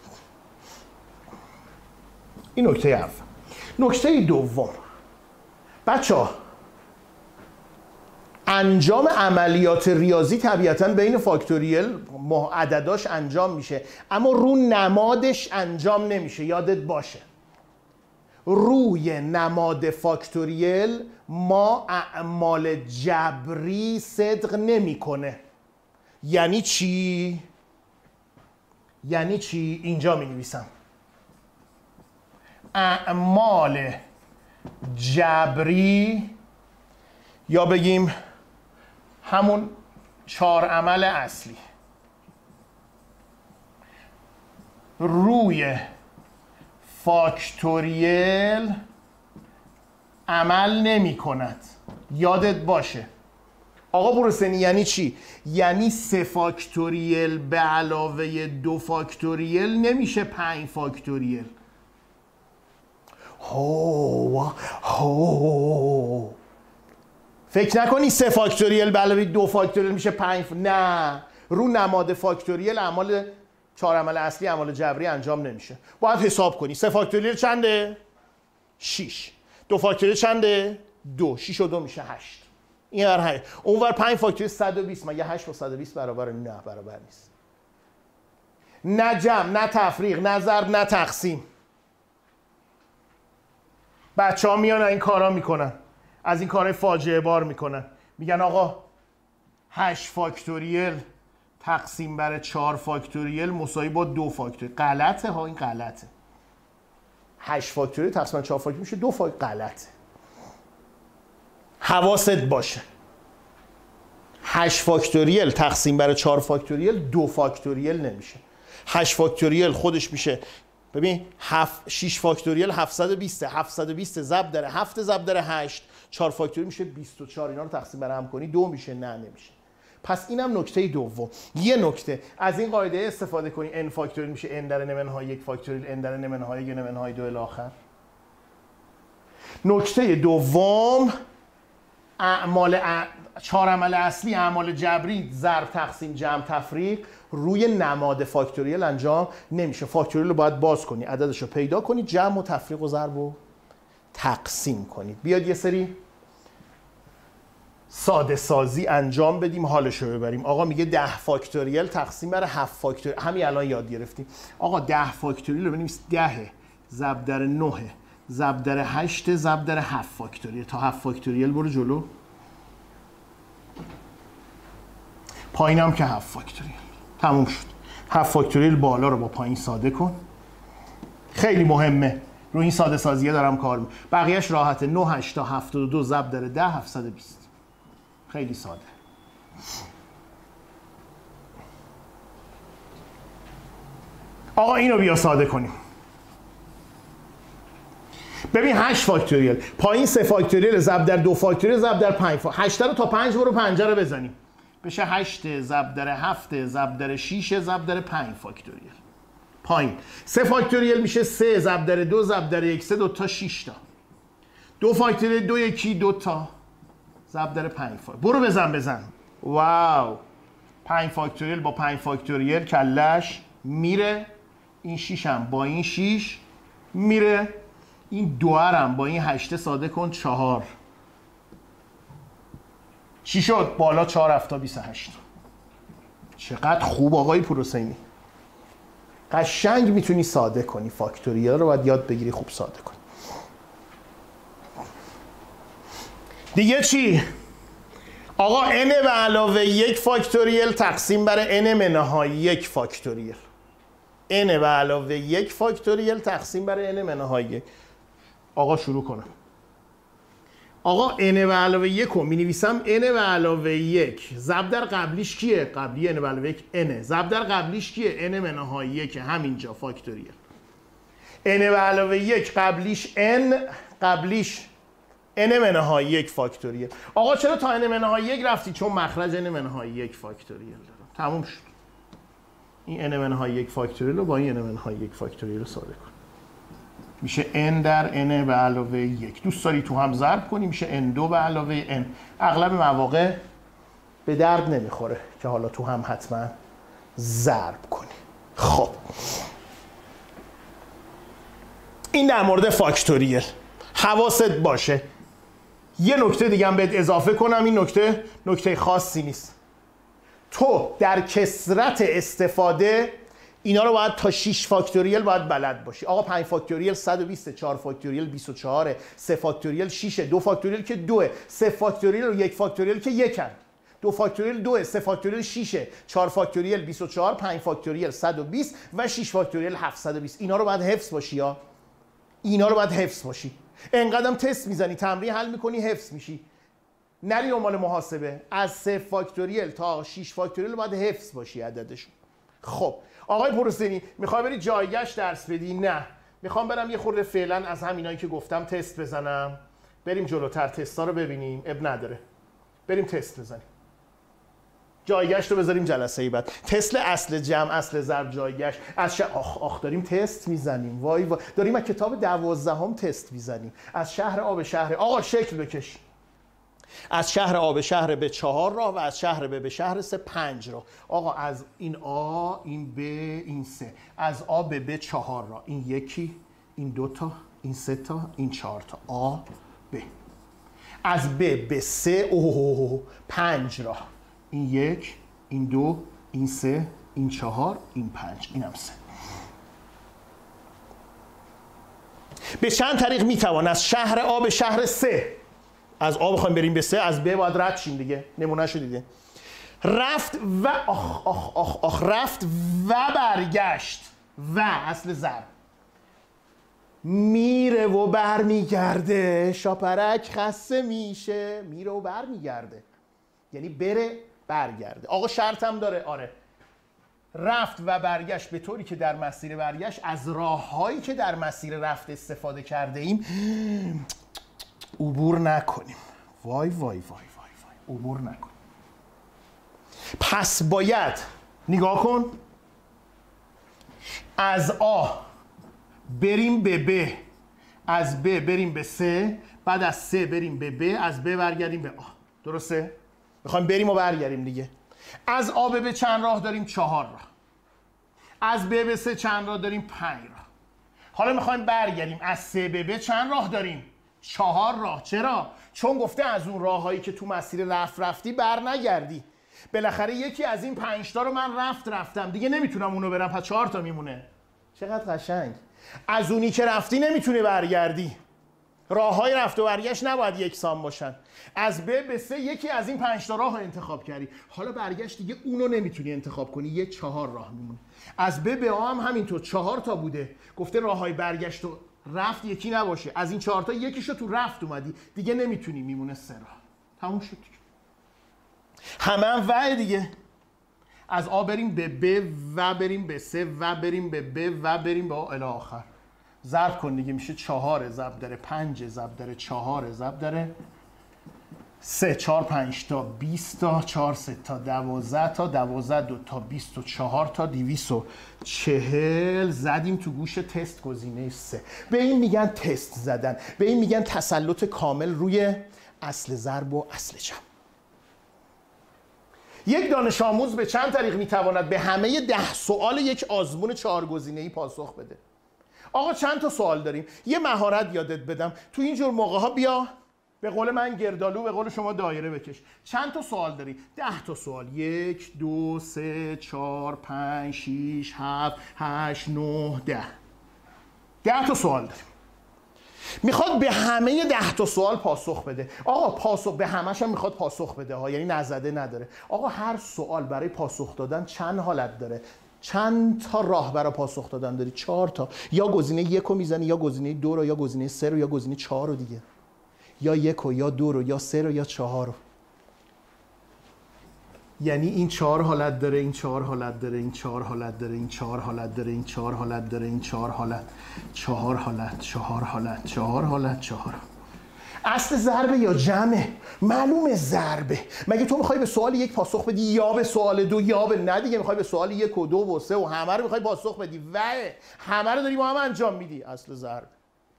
این نکته اول. نکته دوم، بچه ها انجام عملیات ریاضی طبیعتاً بین فاکتوریل عدداش انجام میشه، اما رو نمادش انجام نمیشه. یادت باشه روی نماد فاکتوریل ما اعمال جبری صدق نمیکنه. یعنی چی؟ یعنی چی؟ اینجا می نویسم اعمال جبری، یا بگیم همون چهار عمل اصلی، روی فاکتوریل عمل نمی کند. یادت باشه آقا پروسنی یعنی چی؟ یعنی سه فاکتوریل به علاوه دو فاکتوریل نمیشه پنج فاکتوریل. هو هو فکر نکنی سه فاکتوریل به علاوه دو فاکتوریل میشه پنج ف... نه، رو نماد فاکتوریل اعمال چهار عمل اصلی اعمال جبری انجام نمیشه. باید حساب کنی سه فاکتوریل چنده؟ شش. دو فاکتوریل چنده؟ دو. شش و دو میشه هشت. این ور هشت. اونور پنج فاکتوریل صد و بیست. مگه هشت با صد و بیست برابر؟ نه برابر نیست. نه جمع، نه تفریق، نه ضرب، نه تقسیم. بچه ها میان این کارا میکنن، از این کارهای فاجعه بار میکنن، میگن آقا هشت فاکتوریل تقسیم بر چهار فاکتوریل مساوی با دو فاکتوریل. غلطه ها، این غلطه. هشت فاکتوریل تقسیم بر چهار فاکتوریل میشه دو فاکتوریل. غلطه. حواست باشه. هشت فاکتوریل تقسیم بر چهار فاکتوریل دو فاکتوریل نمیشه. هشت فاکتوریل خودش میشه، ببین شش فاکتوریل هفتصد و بیست، هفتصد و بیست ضرب در هفت ضرب در هشت، چهار فاکتوریل میشه بیست و چهار. اینا رو تقسیم بر هم کنی دو میشه؟ نه نمیشه. پس اینم نکته دوم. یه نکته از این قاعده استفاده کنی n فاکتوریل میشه n در n منهای یک فاکتوریل n در n منهای یک n منهای دو الی آخر. نکته دوم، اعمال چهار عمل اصلی اعمال جبری ضرب تقسیم جمع تفریق روی نماد فاکتوریل انجام نمیشه. فاکتوریل رو باید باز کنی، عددش رو پیدا کنی، جمع و تفریق و ضرب و تقسیم کنید. بیاد یه سری ساده سازی انجام بدیم، حالش رو ببریم. آقا میگه ده فاکتوریل تقسیم بر هفت فاکتوریل. همین الان یاد گرفتیم. آقا ده فاکتوریل رو بنویس ده ضرب در نه ضرب در هشت ضرب در هفت فاکتوریل. تا هفت فاکتوریل برو جلو. پایینم که هفت فاکتوریل. تموم شد. هفت فاکتوریل بالا رو با پایین ساده کن. خیلی مهمه. رو این ساده سازیه دارم کار میکنم. بقیهش راحته. نه هشت تا هفتاد و دو ضرب در ده هفتصد و بیست. خیلی ساده. آقا اینو بیا ساده کنیم. ببین هشت فاکتوریل پایین سه فاکتوریل ضرب در دو فاکتوریل ضرب در پنج فاکتوریل. هشت رو تا پنج برو پنج رو بزنیم. بشه هشت ضرب در هفت ضرب در شش ضرب در پنج فاکتوریل. پایین سه فاکتوریل میشه سه ضرب در دو ضرب در یک، سه دو تا شش تا. دو فاکتوریل دو یکی دو تا ضرب در پنج فاکتوریل. برو بزن بزن. واو. پنج فاکتوریل با پنج فاکتوریل کلش میره. این شش هم با این شش میره. این دو هم با این هشت ساده کن چهار. چی شد؟ بالا چهار هفتا بیست و هشت. چقدر خوب آقای پروسینی. قشنگ میتونی ساده کنی. فاکتوریل رو باید یاد بگیری خوب ساده کنی. دیگه چی؟ آقا n به علاوه یک فاکتوریل تقسیم بر n منهای یک فاکتوریل. n به علاوه یک فاکتوریل تقسیم بر n منهای یک. آقا شروع کنم. آقا n به علاوه یک رو می نویسم n به علاوه یک ضرب در قبلیش کیه؟ قبلی n به علاوه یک n. ضرب در قبلیش کیه؟ n منهای یک همینجا فاکتوریل. n به علاوه یک قبلیش n قبلیش n منهای یک فاکتوریل. آقا چرا تا n منهای یک رفتی؟ چون مخرج n منهای یک فاکتوریل دارم. تموم شد. این n منهای یک فاکتوریل رو با این n منهای یک فاکتوریل رو ساده کن. میشه n در n به علاوه یک. دوست داری تو هم ضرب کنی میشه n دو به علاوه n. اغلب مواقع به درد نمیخوره که حالا تو هم حتما ضرب کنی. خب این در مورد فاکتوریل. حواست باشه. یه نکته دیگه هم بهت اضافه کنم. این نکته نکته خاصی نیست. تو در کثرت استفاده اینا رو باید تا شش فاکتوریل باید بلد باشی. آقا پنج فاکتوریل صد و بیست، چهار فاکتوریل بیست و چهار، سه فاکتوریل شش، دو فاکتوریل که دو، سه فاکتوریل و یک فاکتوریل که یکن، دو فاکتوریل دو، سه فاکتوریل شش، چهار فاکتوریل بیست و چهار، پنج فاکتوریل صد و بیست و شش فاکتوریل هفتصد و بیست. اینا رو باید حفظ باشی ها. اینا رو باید حفظ باشی. انقدرم تست میزنی، تمرین حل میکنی، حفظ میشی. نری دنبال محاسبه. از سه فاکتوریل تا شش فاکتوریل باید حفظ باشی عددشون. خب آقای پروسینی میخوای بری جایگشت درس بدی؟ نه، میخوام برم یه خورده فعلا از همینایی که گفتم تست بزنم. بریم جلوتر تستا رو ببینیم. اب نداره، بریم تست بزنیم. جایگشت رو بذاریم جلسه بعد. تست اصل جمع، اصل ضرب، جایگشت. از ش... آخ آخ داریم تست میزنیم. وای وای داریم از کتاب دوازدهم تست میزنیم. از شهر آ به شهر آقا شکل بکش. از شهر آ به شهر به چهار راه و از شهر ب به شهر سه پنج راه. آقا از این آ، این ب، این سه. از آ به ب چهار راه. این یکی، این دو تا، این سه تا، این چهار تا. آ ب. از ب به سه اوه پنج راه. این یک، این دو، این سه، این چهار، این پنج، اینم سه. به چند طریق میتوان از شهر آ به شهر سه، از آ بخوایم بریم به سه، از ب باید رد شیم دیگه، نمونه شو دیگه. رفت و آخ آخ آخ آخ رفت و برگشت و اصل ضرب. میره و برمیگرده، شاپرک خسته میشه، میره و برمیگرده، یعنی بره برگرده. آقا شرطم داره. آره رفت و برگشت به طوری که در مسیر برگشت از راههایی که در مسیر رفت استفاده کرده ایم عبور نکنیم. وای وای وای وای وای عبور نکنیم. پس باید نگاه کن از آ بریم به ب، از ب بریم به سه، بعد از سه بریم به ب، از ب برگردیم به آ. درسته؟ میخوایم بریم و برگردیم دیگه. از آ به ب چند راه داریم؟ چهار راه. از ب به سه چند راه داریم؟ پنج راه. حالا میخوایم برگردیم. از سه به ب چند راه داریم؟ چهار راه. چرا؟ چون گفته از اون راههایی که تو مسیر رفت رفتی بر نگردی. بالاخره یکی از این پنج تا رو من رفت رفتم دیگه نمیتونم اونو برم، پس چهار تا میمونه. چقدر قشنگ. از اونی که رفتی نمیتونی برگردی. راههای رفت و برگشت نباید یکسان باشن. از ب به سه یکی از این پنج تا راه رو انتخاب کردی، حالا برگشت دیگه اونو نمیتونی انتخاب کنی، یه چهار راه میمونه. از ب به آ هم همینطور چهار تا بوده، گفته راههای برگشت و رفت یکی نباشه، از این چهار تا یکیشو تو رفت اومدی دیگه نمیتونی، میمونه سه راه. تموم شد دیگه. همه هم و دیگه. از آ بریم به ب و بریم به سه و بریم به ب و بریم به آ الی آخر. ضرب کن دیگه، میشه چهار ضرب داره پنج ضرب داره چهار ضرب داره سه، چهار پنج تا بیست تا، چهار سه تا دوازده تا، دوازده دو تا بیست و چهار تا دویست و چهل. زدیم تو گوش تست گزینه سه. به این میگن تست زدن، به این میگن تسلط کامل روی اصل ضرب و اصل جمع. یک دانش آموز به چند طریق میتواند به همه ده سوال یک آزمون چهار گزینه‌ای پاسخ بده؟ آقا چند تا سوال داریم. یه مهارت یادت بدم، تو اینجور موقع ها بیا به قول من گردالو، به قول شما دایره بکش. چند تا سوال داری؟ ده تا سوال. یک، دو، سه، چهار، پنج، شیش، هفت، هشت، نه، ده. ده تا سوال داریم. میخواد به همه ده تا سوال پاسخ بده. آقا پاسخ به همش هم میخواد پاسخ بده ها، یعنی نزده نداره. آقا هر سوال برای پاسخ دادن چند حالت داره؟ چند تا راه برای پاسخ دادن داری؟ چهار تا. یا گزینه یک رو میزنی، یا گزینه دو رو، یا گزینه سه رو، یا گزینه چهار رو دیگه. یا یک رو، یا دو رو، یا سه رو، یا چهار رو. یعنی این چهار حالت داره، این چهار حالت داره، این چهار حالت داره، این چهار حالت داره، این چهار حالت داره، این چهار حالت، چهار حالت، چهار حالت، چهار حالت، چهار. اصل ضربه یا جمعه؟ معلومه ضربه. مگه تو میخوای به سوال یک پاسخ بدی یا به سوال دو یا به نه دیگه؟ میخوای به سوال یک و دو و سه و همه رو میخوای پاسخ بدی و همه رو داری با هم انجام میدی. اصل ضربه.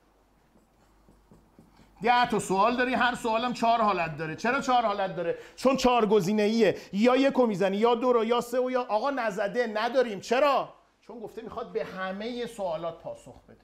ده تا سوال داری، هر سوالم چهار حالت داره. چرا چهار حالت داره؟ چون چهار گزینه‌ایه. یا یک رو میزنی، یا دو رو، یا سه و یا آقا نزده نداریم. چرا؟ چون گفته میخواد به همه سوالات پاسخ بده.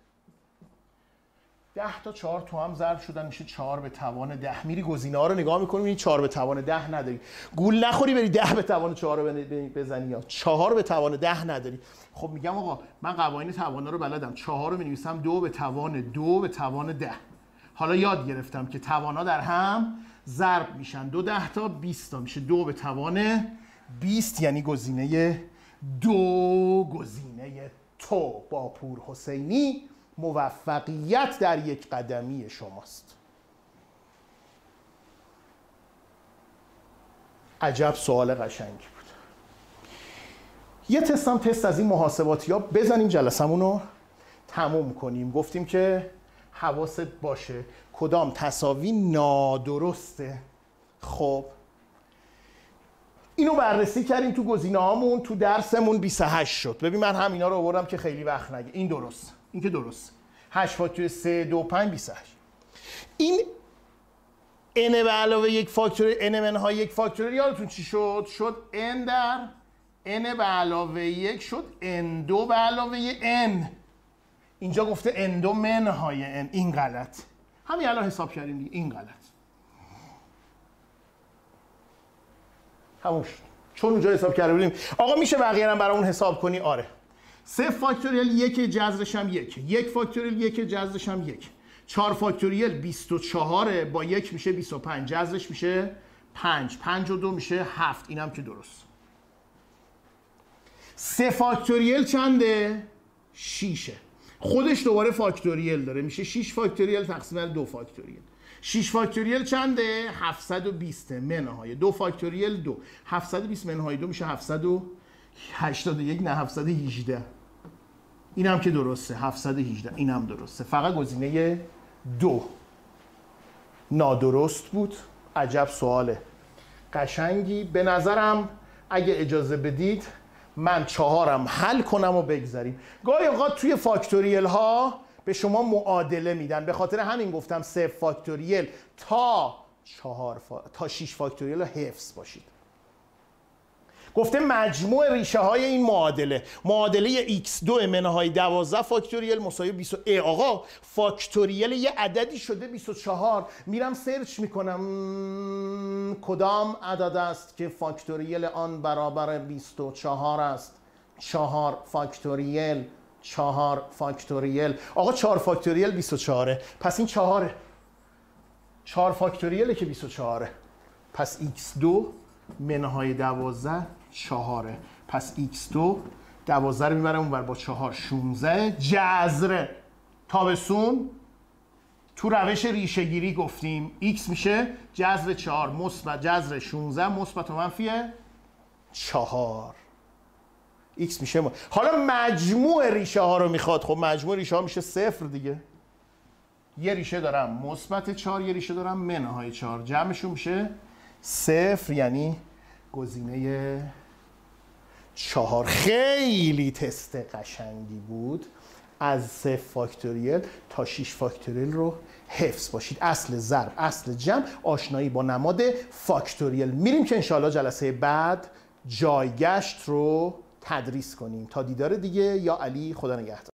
ده تا چهار تو هم ضرب شدن میشه چهار به توان ده. میری گزینه ها رو نگاه میکنی میبینی چهار به توان ده نداری. گول نخوری بری ده به توان چهار رو بزنی یا چهار به توان ده نداری. خب میگم آقا من قوانین توانا رو بلدم. چهار رو بنویسم دو به توان دو به توان ده. حالا یاد گرفتم که توانا در هم ضرب میشن. دو ده تا بیست تا میشه دو به توان بیست، یعنی گزینه دو. گزینه تو با پور حسینی موفقیت در یک قدمی شماست. عجب سوال قشنگی بود. یه تست هم تست از این محاسباتی ها بزنیم جلسمون رو تموم کنیم. گفتیم که حواست باشه کدام تساوی نادرسته. خب اینو بررسی کردیم تو گزینه هامون، تو درسمون بیست و هشت شد. ببین من همینا رو آوردم که خیلی وقت نگه. این درست، این که درست. هشت فاکتوریال سه دو پنج بیست و هشت. این n به علاوه یک فاکتوریال n منهای یک فاکتوریال یادتون چی شد؟ شد n در n به علاوه یک شد n دو به علاوه n. اینجا گفته n دو منهای n. این غلط. همین الان حساب کردیم دیگه. این غلط. همون شد. چون اونجا حساب کرده بودیم. آقا میشه بقیه هم برامون حساب کنی؟ آره. سه فاکتوریال یک جذرش هم یک. یک فاکتوریال یک جذرش هم یک. چهار فاکتوریال بیست و چهار با یک میشه بیست و پنج. جذرش میشه پنج. پنج و دو میشه هفت. اینم که درست. سه فاکتوریال چنده؟ شیشه. خودش دوباره فاکتوریال داره. میشه شش فاکتوریال تقسیم بر دو فاکتوریال. شش فاکتوریال چنده؟ هفتصد و بیست منهای دو فاکتوریال دو. هفتصد و بیست منهای دو میشه هفتصد و هشتاد و یک. نه هفتصد و هجده. این هم که درسته. هفتصد و هجده. این هم درسته. فقط گزینه دو نادرست بود. عجب سواله قشنگی. به نظرم اگه اجازه بدید من چهارم حل کنم و بگذاریم. گاهی اوقات توی فاکتوریال ها به شما معادله میدن. به خاطر همین گفتم سه فاکتوریال تا چهار فا... تا شش فاکتوریال رو حفظ باشید. گفته مجموع ریشه های این معادله، معادله ایکس دو منهای دوازده فاکتوریال مساوی بیست. ای آقا فاکتوریال یه عددی شده بیست و چهار. میرم سرچ میکنم کدام عدد است که فاکتوریال آن برابر بیست و چهار است. چهار فاکتوریال چهار فاکتوریال. آقا چهار فاکتوریال بیست و چهار. پس این چهاره. چهار فاکتوریاله که بیست و چهار. پس ایکس دو منهای دوازده چهاره. پس ایکس دو دوازده رو میبرم اونور با چهار شونزده. جذر تابسون تو روش ریشه گیری گفتیم ایکس میشه جذر چهار مثبت جذر شونزده مثبت و منفی چهار. ایکس میشه ما. حالا مجموع ریشه ها رو میخواد. خب مجموع ریشه ها میشه صفر دیگه. یه ریشه دارم مثبت چهار، یه ریشه دارم منهای چهار. جمعشون میشه صفر. یعنی گزینه چهار. خیلی تست قشنگی بود. از سه فاکتوریال تا شش فاکتوریال رو حفظ باشید. اصل ضرب، اصل جمع، آشنایی با نماد فاکتوریال. میریم که انشاءالله جلسه بعد جایگشت رو تدریس کنیم. تا دیدار دیگه. یا علی، خدا نگهدار.